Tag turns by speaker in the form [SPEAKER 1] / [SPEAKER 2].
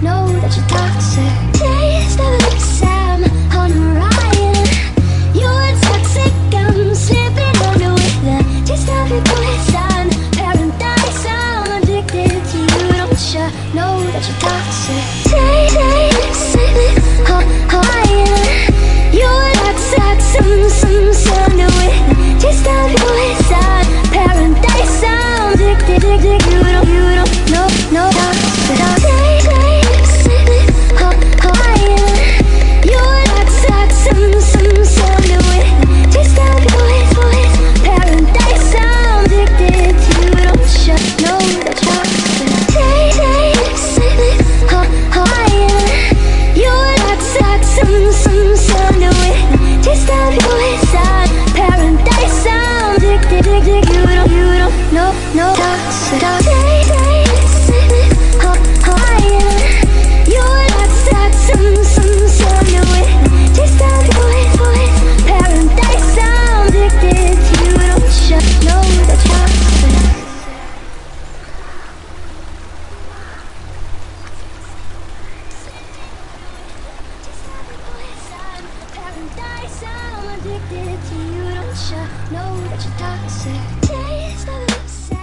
[SPEAKER 1] know that you're toxic. Taste of the Sam on Orion. You're toxic, I'm slipping under with the taste of your poison. Paradise, I'm addicted to you. Don't you know that you're toxic? Taste of Orion. You're toxic, some under with the taste of your poison. Paradise, I'm addicted to you. Don't know, no toxic. No toxic. Know that you're toxic. Taste of the